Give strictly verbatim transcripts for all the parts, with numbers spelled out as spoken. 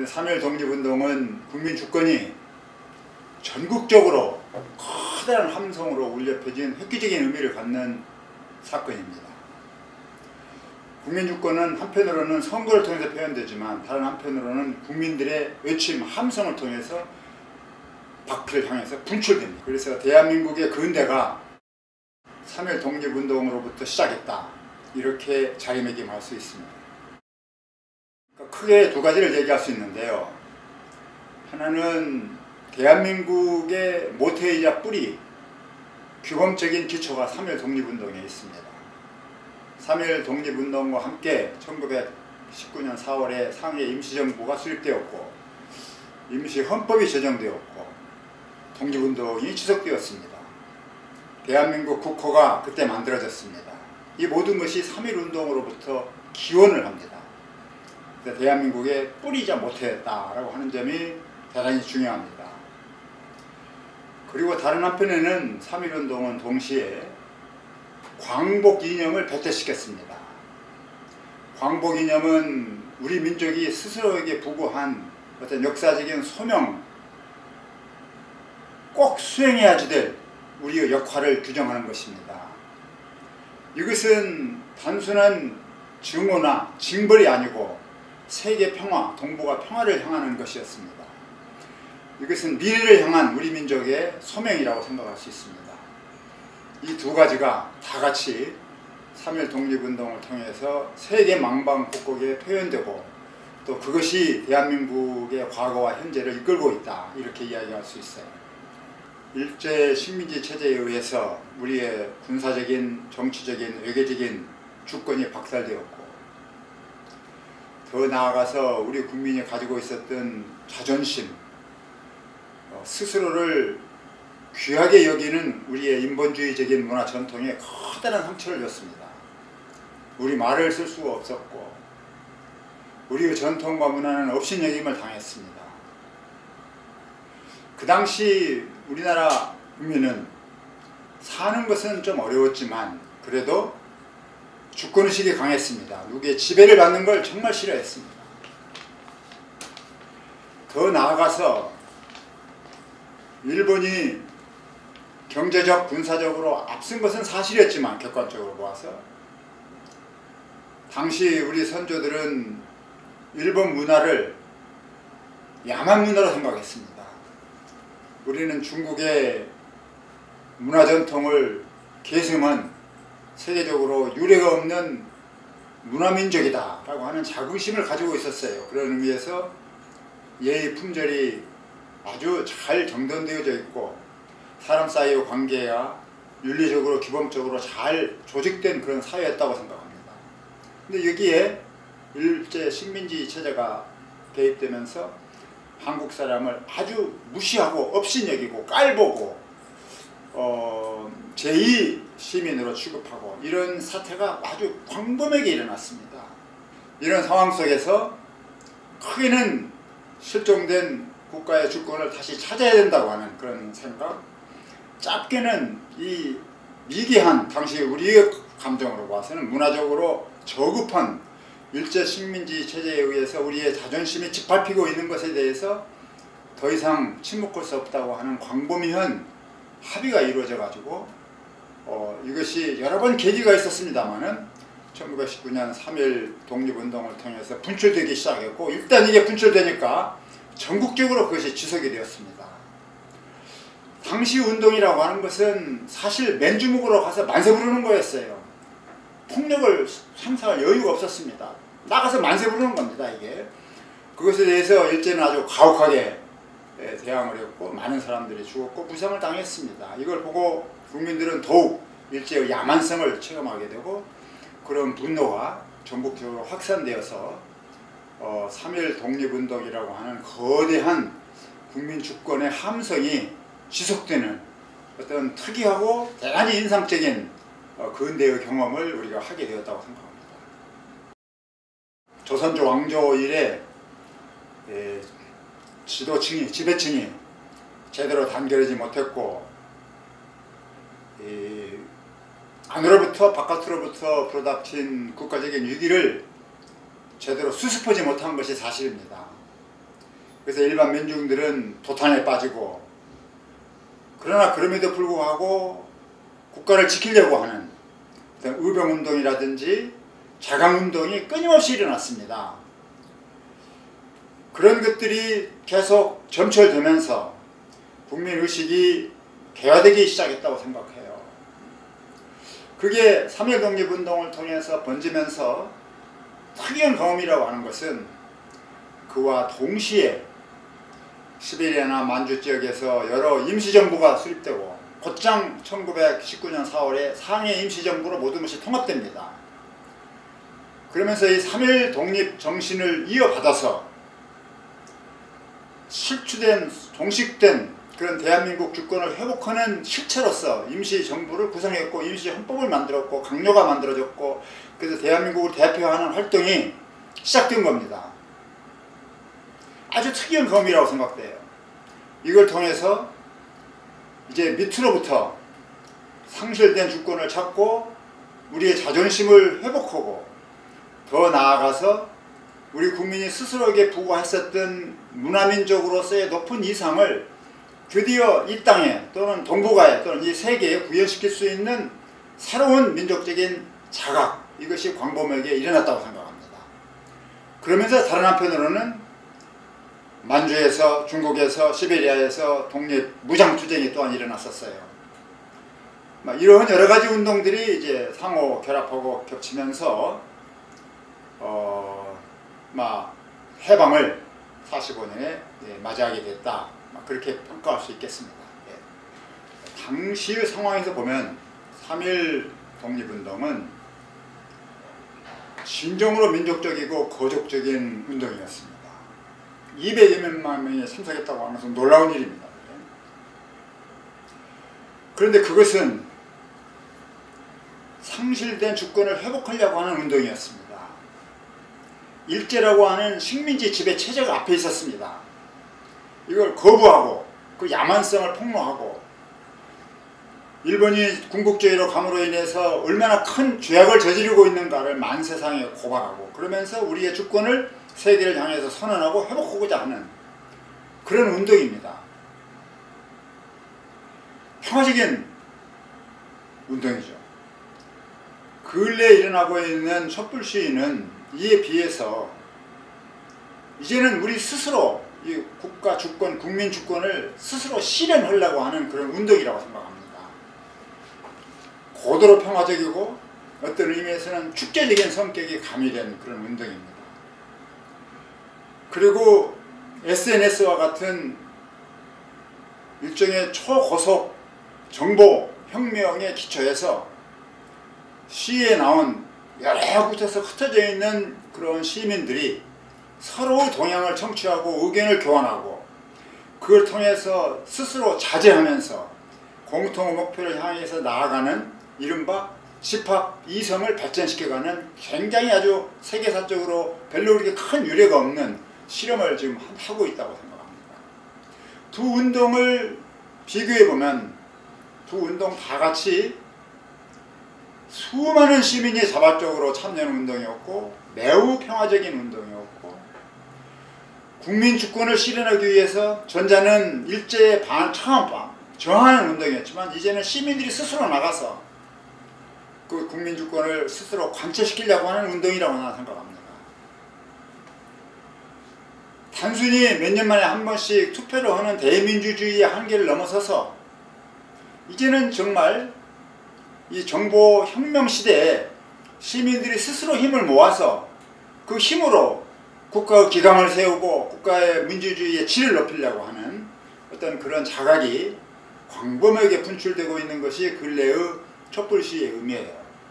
삼일 독립운동은 국민 주권이 전국적으로 커다란 함성으로 울려 퍼진 획기적인 의미를 갖는 사건입니다. 국민주권은 한편으로는 선거를 통해서 표현되지만 다른 한편으로는 국민들의 외침, 함성을 통해서 박해를 향해서 분출됩니다. 그래서 대한민국의 근대가 삼일 독립운동으로부터 시작했다, 이렇게 자리매김할 수 있습니다. 그러니까 크게 두 가지를 얘기할 수 있는데요. 하나는 대한민국의 모태이자 뿌리, 규범적인 기초가 삼일 독립운동에 있습니다. 삼일 독립운동과 함께 천구백십구년 사월에 상해 임시정부가 수립되었고 임시헌법이 제정되었고 독립운동이 지속되었습니다. 대한민국 국호가 그때 만들어졌습니다. 이 모든 것이 삼일운동으로부터 기원을 합니다. 그래서 대한민국의 뿌리자 모태였다라고 하는 점이 대단히 중요합니다. 그리고 다른 한편에는 삼일운동은 동시에 광복 이념을 배태시켰습니다. 광복 이념은 우리 민족이 스스로에게 부고한 어떤 역사적인 소명, 꼭 수행해야지 될 우리의 역할을 규정하는 것입니다. 이것은 단순한 증오나 징벌이 아니고 세계 평화, 동북아 평화를 향하는 것이었습니다. 이것은 미래를 향한 우리 민족의 소명이라고 생각할 수 있습니다. 이 두 가지가 다 같이 삼일 독립운동을 통해서 세계 망방곡곡에 표현되고 또 그것이 대한민국의 과거와 현재를 이끌고 있다, 이렇게 이야기할 수 있어요. 일제 식민지 체제에 의해서 우리의 군사적인, 정치적인, 외교적인 주권이 박살되었고 더 나아가서 우리 국민이 가지고 있었던 자존심, 스스로를 귀하게 여기는 우리의 인본주의적인 문화 전통에 커다란 상처를 줬습니다. 우리 말을 쓸 수가 없었고 우리의 전통과 문화는 업신여김을 당했습니다. 그 당시 우리나라 국민은 사는 것은 좀 어려웠지만 그래도 주권의식이 강했습니다. 누구의 지배를 받는 걸 정말 싫어했습니다. 더 나아가서 일본이 경제적, 군사적으로 앞선 것은 사실이었지만 객관적으로 보아서 당시 우리 선조들은 일본 문화를 야만 문화로 생각했습니다. 우리는 중국의 문화 전통을 계승한 세계적으로 유례가 없는 문화민족이다 라고 하는 자긍심을 가지고 있었어요. 그런 의미에서 예의 품절이 아주 잘 정돈되어져 있고 사람 사이의 관계가 윤리적으로 기본적으로 잘 조직된 그런 사회였다고 생각합니다. 근데 여기에 일제 식민지 체제가 개입되면서 한국 사람을 아주 무시하고 업신여기고 깔보고 어, 제이 시민으로 취급하고 이런 사태가 아주 광범위하게 일어났습니다. 이런 상황 속에서 크게는 실종된 국가의 주권을 다시 찾아야 된다고 하는 그런 생각, 짧게는 이 미개한 당시 우리의 감정으로 봐서는 문화적으로 저급한 일제 식민지 체제에 의해서 우리의 자존심이 짓밟히고 있는 것에 대해서 더 이상 침묵할 수 없다고 하는 광범위한 합의가 이루어져 가지고 어, 이것이 여러 번 계기가 있었습니다만은 천구백십구년 삼일 독립운동을 통해서 분출되기 시작했고 일단 이게 분출되니까 전국적으로 그것이 지속이 되었습니다. 당시 운동이라고 하는 것은 사실 맨주먹으로 가서 만세 부르는 거였어요. 폭력을 상상할 여유가 없었습니다. 나가서 만세 부르는 겁니다. 이게 그것에 대해서 일제는 아주 가혹하게 대항을 했고 많은 사람들이 죽었고 부상을 당했습니다. 이걸 보고 국민들은 더욱 일제의 야만성을 체험하게 되고 그런 분노가 전국적으로 확산되어서 어, 삼일 독립운동이라고 하는 거대한 국민 주권의 함성이 지속되는 어떤 특이하고 대단히 인상적인 어, 근대의 경험을 우리가 하게 되었다고 생각합니다. 조선조 왕조 이래 에, 지도층이, 지배층이 제대로 단결하지 못했고 이, 안으로부터 바깥으로부터 불어닥친 국가적인 위기를 제대로 수습하지 못한 것이 사실입니다. 그래서 일반 민중들은 도탄에 빠지고, 그러나 그럼에도 불구하고 국가를 지키려고 하는 의병운동이라든지 자강운동이 끊임없이 일어났습니다. 그런 것들이 계속 점철되면서 국민의식이 개화되기 시작했다고 생각해요. 그게 삼일 독립운동을 통해서 번지면서 특이한 경험이라고 하는 것은 그와 동시에 시베리아나 만주 지역에서 여러 임시정부가 수립되고 곧장 천구백십구 년 사월에 상해 임시정부로 모든 것이 통합됩니다. 그러면서 이 삼일 독립 정신을 이어받아서 실추된, 종식된 그런 대한민국 주권을 회복하는 실체로서 임시정부를 구성했고 임시헌법을 만들었고 강요가 만들어졌고, 그래서 대한민국을 대표하는 활동이 시작된 겁니다. 아주 특이한 경험이라고 생각돼요. 이걸 통해서 이제 밑으로부터 상실된 주권을 찾고 우리의 자존심을 회복하고, 더 나아가서 우리 국민이 스스로에게 부과했었던 문화민족으로서의 높은 이상을 드디어 이 땅에 또는 동북아에 또는 이 세계에 구현시킬 수 있는 새로운 민족적인 자각, 이것이 광범위하게 일어났다고 생각합니다. 그러면서 다른 한편으로는 만주에서, 중국에서, 시베리아에서 독립 무장투쟁이 또한 일어났었어요. 이런 여러가지 운동들이 이제 상호 결합하고 겹치면서 어, 막 해방을 사십오 년에 예, 맞이하게 됐다, 그렇게 평가할 수 있겠습니다. 예. 당시의 상황에서 보면 삼일 독립운동은 진정으로 민족적이고 거족적인 운동이었습니다. 이백여만 명이 참석했다고 하는 것은 놀라운 일입니다. 그런데 그것은 상실된 주권을 회복하려고 하는 운동이었습니다. 일제라고 하는 식민지 지배 체제가 앞에 있었습니다. 이걸 거부하고 그 야만성을 폭로하고, 일본이 군국주의로 감으로 인해서 얼마나 큰 죄악을 저지르고 있는가를 만세상에 고발하고, 그러면서 우리의 주권을 세계를 향해서 선언하고 회복하고자 하는 그런 운동입니다. 평화적인 운동이죠. 근래에 일어나고 있는 촛불 시위는 이에 비해서 이제는 우리 스스로 이 국가 주권, 국민 주권을 스스로 실현하려고 하는 그런 운동이라고 생각합니다. 고도로 평화적이고 어떤 의미에서는 축제적인 성격이 가미된 그런 운동입니다. 그리고 에스엔에스와 같은 일종의 초고속 정보 혁명의 기초에서 시위에 나온 여러 곳에서 흩어져 있는 그런 시민들이 서로의 동향을 청취하고 의견을 교환하고, 그걸 통해서 스스로 자제하면서 공통의 목표를 향해서 나아가는 이른바 집합 이성을 발전시켜가는 굉장히 아주 세계사적으로 별로 그렇게 큰 유례가 없는 실험을 지금 하고 있다고 생각합니다. 두 운동을 비교해보면 두 운동 다 같이 수많은 시민이 자발적으로 참여하는 운동이었고, 매우 평화적인 운동이었고, 국민 주권을 실현하기 위해서 전자는 일제에 반, 처음 저항하는 운동이었지만, 이제는 시민들이 스스로 나가서 그 국민 주권을 스스로 관철시키려고 하는 운동이라고 나는 생각합니다. 단순히 몇 년 만에 한 번씩 투표를 하는 대민주주의의 한계를 넘어서서 이제는 정말 이 정보 혁명 시대에 시민들이 스스로 힘을 모아서 그 힘으로 국가의 기강을 세우고 국가의 민주주의의 질을 높이려고 하는 어떤 그런 자각이 광범위하게 분출되고 있는 것이 근래의 촛불 시위의 의미예요.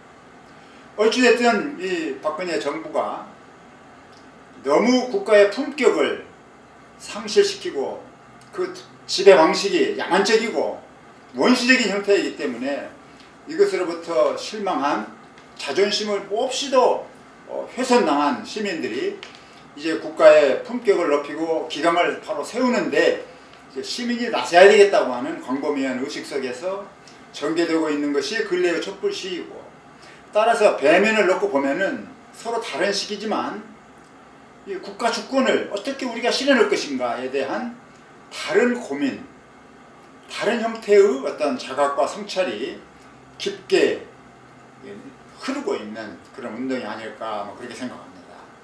어찌됐든 이 박근혜 정부가 너무 국가의 품격을 상실시키고 그 지배 방식이 야만적이고 원시적인 형태이기 때문에 이것으로부터 실망한, 자존심을 몹시도 훼손당한 시민들이 이제 국가의 품격을 높이고 기강을 바로 세우는데 이제 시민이 나서야 되겠다고 하는 광범위한 의식 속에서 전개되고 있는 것이 근래의 촛불 시위고, 따라서 배면을 놓고 보면은 서로 다른 시기지만 이 국가 주권을 어떻게 우리가 실현할 것인가에 대한 다른 고민, 다른 형태의 어떤 자각과 성찰이 깊게 흐르고 있는 그런 운동이 아닐까 뭐 그렇게 생각합니다.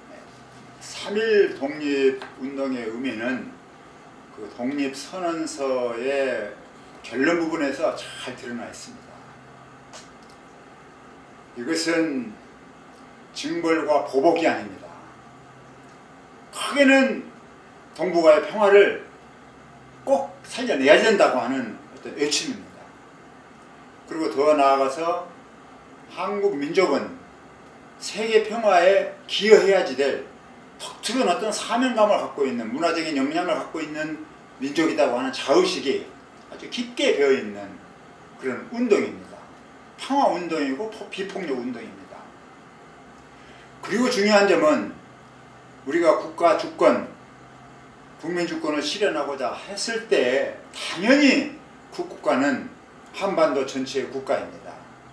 삼일 독립운동의 의미는 그 독립선언서의 결론 부분에서 잘 드러나 있습니다. 이것은 징벌과 보복이 아닙니다. 크게는 동북아의 평화를 꼭 살려내야 된다고 하는 어떤 외침입니다. 그리고 더 나아가서 한국 민족은 세계 평화에 기여해야지 될 특별한 어떤 사명감을 갖고 있는, 문화적인 역량을 갖고 있는 민족이라고 하는 자의식이 아주 깊게 배어있는 그런 운동입니다. 평화운동이고 비폭력 운동입니다. 그리고 중요한 점은 우리가 국가 주권, 국민 주권을 실현하고자 했을 때 당연히 그 국가는 한반도 전체의 국가입니다.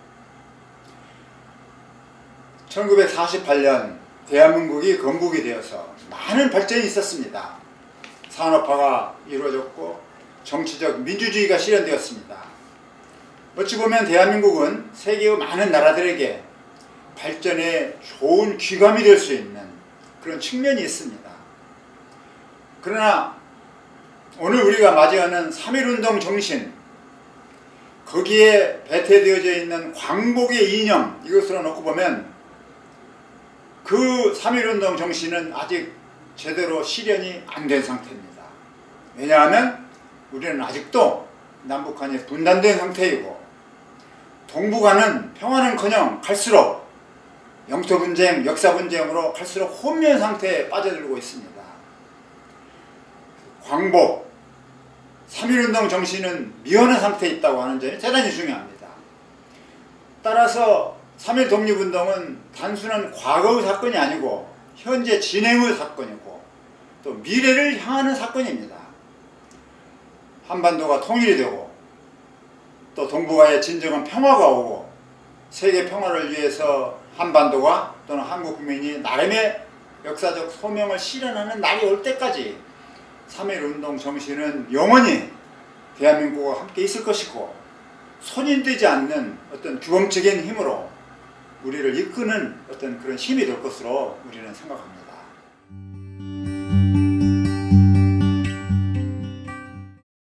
천구백사십팔 년 대한민국이 건국이 되어서 많은 발전이 있었습니다. 산업화가 이루어졌고 정치적 민주주의가 실현되었습니다. 어찌 보면 대한민국은 세계의 많은 나라들에게 발전에 좋은 귀감이 될 수 있는 그런 측면이 있습니다. 그러나 오늘 우리가 맞이하는 삼일운동 정신, 거기에 배태되어져 있는 광복의 이념, 이것으로 놓고 보면 그 삼일운동 정신은 아직 제대로 실현이 안 된 상태입니다. 왜냐하면 우리는 아직도 남북한이 분단된 상태이고 동북아는 평화는커녕 갈수록 영토분쟁, 역사분쟁으로 갈수록 혼미한 상태에 빠져들고 있습니다. 광복, 삼일운동 정신은 미완한 상태에 있다고 하는 점이 대단히 중요합니다. 따라서 삼일 독립운동은 단순한 과거의 사건이 아니고 현재 진행의 사건이고 또 미래를 향하는 사건입니다. 한반도가 통일이 되고 또 동북아에 진정한 평화가 오고 세계 평화를 위해서 한반도가 또는 한국 국민이 나름의 역사적 소명을 실현하는 날이 올 때까지 삼일운동 정신은 영원히 대한민국과 함께 있을 것이고 손인되지 않는 어떤 규범적인 힘으로 우리를 이끄는 어떤 그런 힘이 될 것으로 우리는 생각합니다.